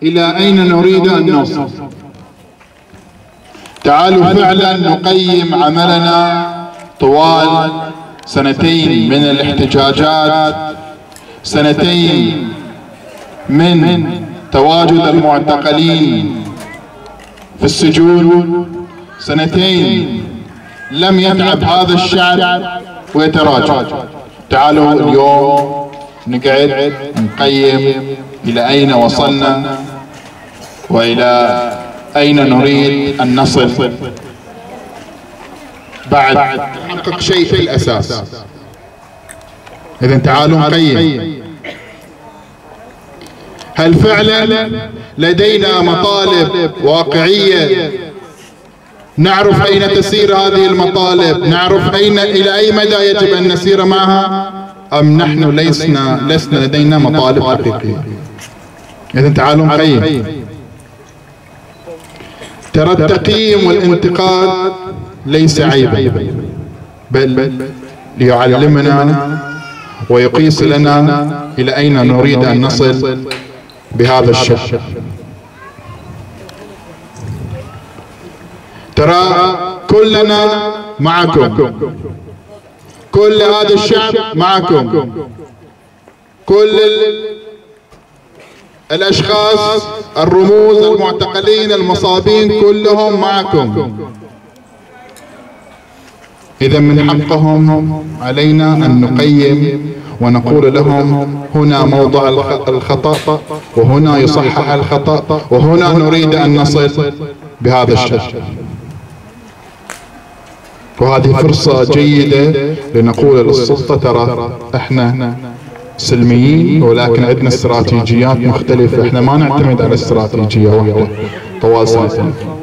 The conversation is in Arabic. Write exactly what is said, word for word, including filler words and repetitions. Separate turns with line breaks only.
إلى أين نريد أن نوصل. تعالوا فعلا نقيم عملنا طوال سنتين من الاحتجاجات، سنتين من تواجد المعتقلين في السجون، سنتين لم يتعب هذا الشعب ويتراجع. تعالوا اليوم نقعد نقيم إلى أين وصلنا وإلى أين نريد أن نصل بعد نحقق شيء في الأساس. إذن تعالوا نقيم، هل فعلا لدينا مطالب واقعية نعرف أين تسير هذه المطالب، نعرف أين إلى أي مدى يجب أن نسير معها، أم نحن لسنا لسنا لدينا مطالب حقيقية؟ إذن تعالوا نقيم. ترى التقييم والانتقاد ليس عيبا، بل ليعلمنا ويقيس لنا إلى أين نريد أن نصل بهذا الشكل. ترى كلنا معكم، كل هذا الشعب معكم، كل الأشخاص الرموز المعتقلين المصابين كلهم معكم. إذا من حقهم علينا أن نقيم ونقول لهم هنا موضع الخطأ، وهنا يصحح الخطأ، وهنا نريد أن نصل بهذا الشكل. وهذه فرصة جيدة لنقول للسلطة ترى احنا سلميين ولكن عندنا استراتيجيات مختلفة، احنا ما نعتمد على استراتيجية واحدة طوال سنتين.